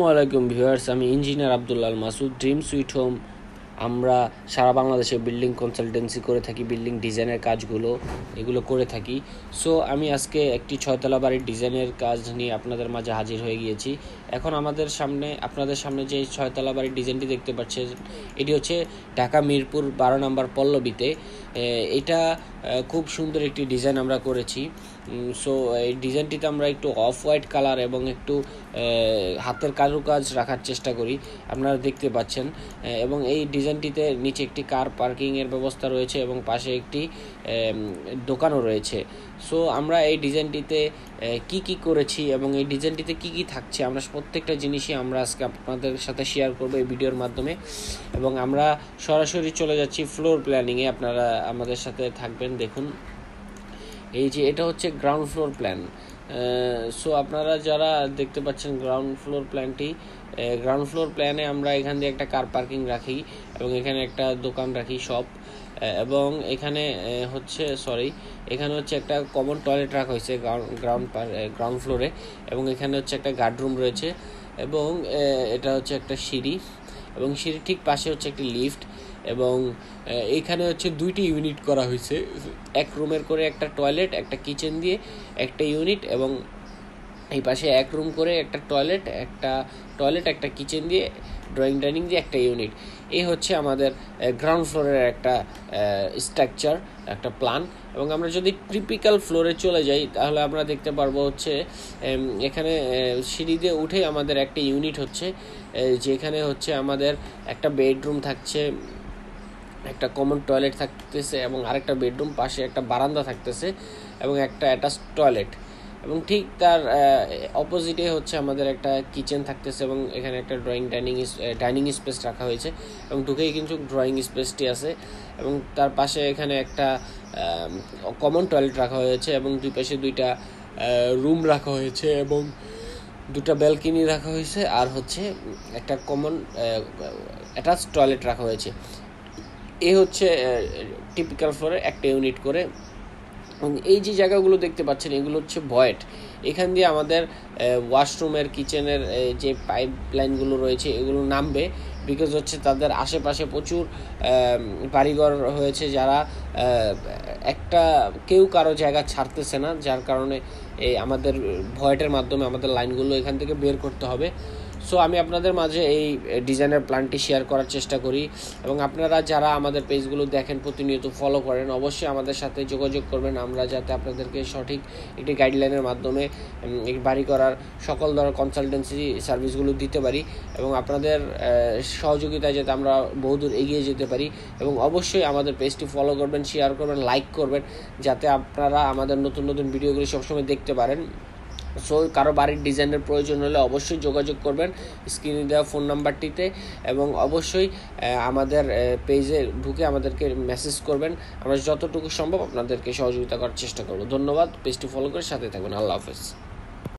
আসসালামাইকুম ভিউয়ার্স, আমি engineer Abdullah Al Masud. Dream sweet home আমরা সারা বাংলাদেশে বিল্ডিং কনসালটেন্সি করে থাকি, বিল্ডিং ডিজাইনের কাজগুলো এগুলো করে থাকি। সো আমি আজকে একটি ছয়তলা বাড়ির ডিজাইনের কাজ নিয়ে আপনাদের মাঝে হাজির হয়ে গিয়েছি। এখন আপনাদের সামনে যে ছয়তলা বাড়ির ডিজাইনটি দেখতে পাচ্ছেন, এটি হচ্ছে ঢাকা মিরপুর 12 নম্বর পল্লবীতে। এটা খুব সুন্দর একটি ডিজাইন আমরা করেছি। সো এই ডিজাইনটিতে আমরা একটু অফ হোয়াইট কালার এবং একটু হাতের কারুকাজ রাখার চেষ্টা করি, আপনারা দেখতে পাচ্ছেন। এবং এই ডিজাইনটিতে নিচে একটি কার পার্কিংয়ের ব্যবস্থা রয়েছে এবং পাশে একটি দোকানও রয়েছে। সো আমরা এই ডিজাইনটিতে কি করেছি এবং এই ডিজাইনটিতে কি থাকছে, আমরা প্রত্যেকটা জিনিসই আমরা আজকে আপনাদের সাথে শেয়ার করব এই ভিডিওর মাধ্যমে। এবং আমরা সরাসরি চলে যাচ্ছি ফ্লোর প্ল্যানিংয়ে, আপনারা আমাদের সাথে থাকবেন। দেখুন, এই যে এটা হচ্ছে গ্রাউন্ড ফ্লোর প্ল্যান। সো আপনারা যারা দেখতে পাচ্ছেন গ্রাউন্ড ফ্লোর প্ল্যানে আমরা এখান দিয়ে একটা কার পার্কিং রাখি এবং এখানে একটা দোকান রাখি, শপ। এবং এখানে এখানে হচ্ছে একটা কমন টয়লেট রাখা হয়েছে গ্রাউন্ড ফ্লোরে, এবং এখানে হচ্ছে একটা গার্ডরুম রয়েছে, এবং এটা হচ্ছে একটা সিঁড়ি, এবং সিঁড়ির ঠিক পাশে হচ্ছে একটি লিফট। এবং এইখানে হচ্ছে 2টি ইউনিট করা হয়েছে, এক রুমের করে একটা টয়লেট, একটা কিচেন দিয়ে একটা ইউনিট, এবং এই পাশে এক রুম করে একটা টয়লেট একটা কিচেন দিয়ে ড্রয়িং ডাইনিং দিয়ে একটা ইউনিট। এই হচ্ছে আমাদের গ্রাউন্ড ফ্লোরের একটা স্ট্রাকচার, একটা প্ল্যান। এবং আমরা যদি টিপিক্যাল ফ্লোরে চলে যাই তাহলে আমরা দেখতে পারবো হচ্ছে এখানে সিঁড়ি দিয়ে উঠেই আমাদের একটা ইউনিট হচ্ছে, যেখানে হচ্ছে আমাদের একটা বেডরুম থাকছে, একটা কমন টয়লেট থাকতেছে, এবং আরেকটা বেডরুম, পাশে একটা বারান্দা থাকতেছে এবং একটা অ্যাটাচ টয়লেট। এবং ঠিক তার অপোজিটে হচ্ছে আমাদের একটা কিচেন থাকতেছে, এবং এখানে একটা ডাইনিং স্পেস রাখা হয়েছে, এবং ঢুকেই কিন্তু ড্রয়িং স্পেসটি আছে। এবং তার পাশে এখানে একটা কমন টয়লেট রাখা হয়েছে, এবং দুই পাশে 2টা রুম রাখা হয়েছে, এবং 2টা ব্যালকনি রাখা হয়েছে, আর হচ্ছে একটা কমন অ্যাটাচ টয়লেট রাখা হয়েছে। এই হচ্ছে টিপিক্যাল ফ্লোরে একটা ইউনিট করে। এবং এই যে জায়গাগুলো দেখতে পাচ্ছেন, এগুলো হচ্ছে ভয়েড। এখান দিয়ে আমাদের ওয়াশরুমের, কিচেনের যে পাইপ লাইনগুলো রয়েছে এগুলো নামবে, বিকজ হচ্ছে তাদের আশেপাশে প্রচুর বাড়িঘর হয়েছে, যারা কেউ কারো জায়গা ছাড়তেছে না, যার কারণে আমাদের ভয়েডের মাধ্যমে আমাদের লাইনগুলো এখান থেকে বের করতে হবে। সো আমি আপনাদের মাঝে এই ডিজাইনের প্ল্যানটি শেয়ার করার চেষ্টা করি, এবং আপনারা যারা আমাদের পেজগুলো দেখেন, প্রতিনিয়ত ফলো করেন, অবশ্যই আমাদের সাথে যোগাযোগ করবেন, আমরা যাতে আপনাদেরকে সঠিক একটি গাইডলাইনের মাধ্যমে বাড়ি করার সকল ধরনের কনসালটেন্সি সার্ভিসগুলো দিতে পারি, এবং আপনাদের সহযোগিতায় যাতে আমরা বহুদূর এগিয়ে যেতে পারি। এবং অবশ্যই আমাদের পেজটি ফলো করবেন, শেয়ার করবেন, লাইক করবেন, যাতে আপনারা আমাদের নতুন ভিডিওগুলি সবসময় দেখতে পারেন। সো কারো বাড়ির ডিজাইনের প্রয়োজন হলে অবশ্যই যোগাযোগ করবেন স্ক্রিনে দেওয়া ফোন নাম্বারটিতে, এবং অবশ্যই আমাদের পেজে ঢুকে আমাদেরকে মেসেজ করবেন, আমরা যতটুকু সম্ভব আপনাদেরকে সহযোগিতা করার চেষ্টা করব। ধন্যবাদ, পেজটি ফলো করে সাথে থাকবেন। আল্লাহ হাফেজ।